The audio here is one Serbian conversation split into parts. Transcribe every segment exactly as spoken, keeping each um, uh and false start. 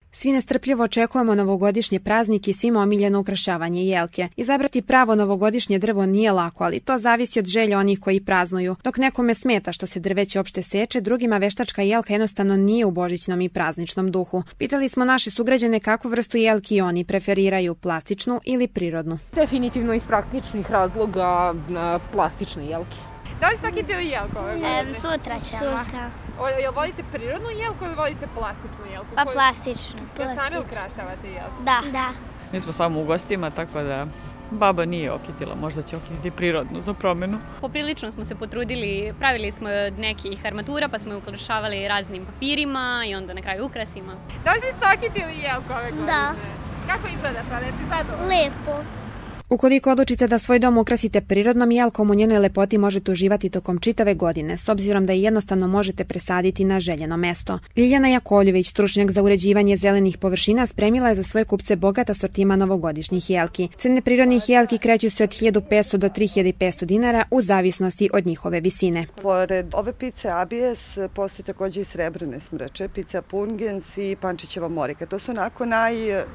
Svi nestrpljivo očekujemo novogodišnje praznike i svima omiljeno ukrašavanje jelke. Izabrati pravo novogodišnje drvo nije lako, ali to zavisi od želja onih koji praznuju. Dok nekome smeta što se drveće opšte seče, drugima veštačka jelka jednostavno nije u božićnom i prazničnom duhu. Pitali smo naše sugrađane kakvu vrstu jelki oni preferiraju, plastičnu ili prirodnu. Definitivno iz praktičnih razloga plastične jelke. Da li ste takitili jelku ove godine? Um, sutra ćemo. Sutra. O, jel volite prirodnu jelku ili volite plastičnu jelku? Pa plastičnu. Jel sami ukrašavate jelku? Da. da. Mi smo samo u gostima, tako da baba nije okitila, možda će okititi prirodnu za promenu. Poprilično smo se potrudili, pravili smo od nekih armatura pa smo je ukrašavali raznim papirima i onda na kraju ukrasima. Da li ste okitili jelku ove godine? Da. Kako izgleda sada? Jesi zadovoljni? Lepo. Ukoliko odlučite da svoj dom ukrasite prirodnom jelkom, u njenoj lepoti možete uživati tokom čitave godine, s obzirom da je jednostavno možete presaditi na željeno mesto. Ljiljana Jakovljević, stručnjak za uređivanje zelenih površina, spremila je za svoje kupce bogat asortiman novogodišnjih jelki. Cene prirodnih jelki kreću se od hiljadu petsto do tri hiljade petsto dinara u zavisnosti od njihove visine. Pored ove pice Abies postoji također i srebrne smrče, pica Pungens i Pančićeva Morika. To su onako naj...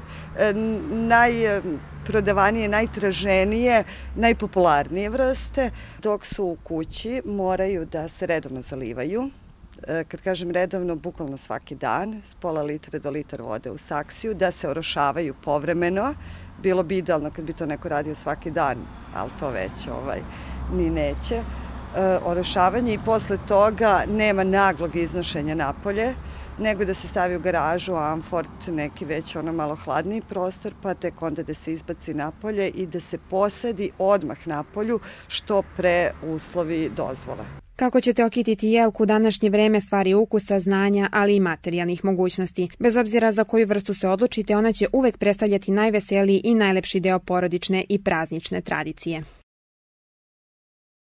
naj prodavanije, najtraženije, najpopularnije vrste, dok su u kući moraju da se redovno zalivaju. Kad kažem redovno, bukvalno svaki dan, s pola litre do litar vode u saksiju, da se orošavaju povremeno. Bilo bi idealno kad bi to neko radio svaki dan, ali to već ovaj, ni neće. Orošavanje i posle toga nema naglog iznošenja napolje, nego da se stavi u garažu, amfort, neki već ono malo hladniji prostor, pa tek onda da se izbaci napolje i da se posadi odmah napolju što pre uslovi dozvole. Kako ćete okititi jelku u današnje vreme stvari ukusa, znanja, ali i materijalnih mogućnosti. Bez obzira za koju vrstu se odlučite, ona će uvek predstavljati najveseliji i najlepši deo porodične i praznične tradicije.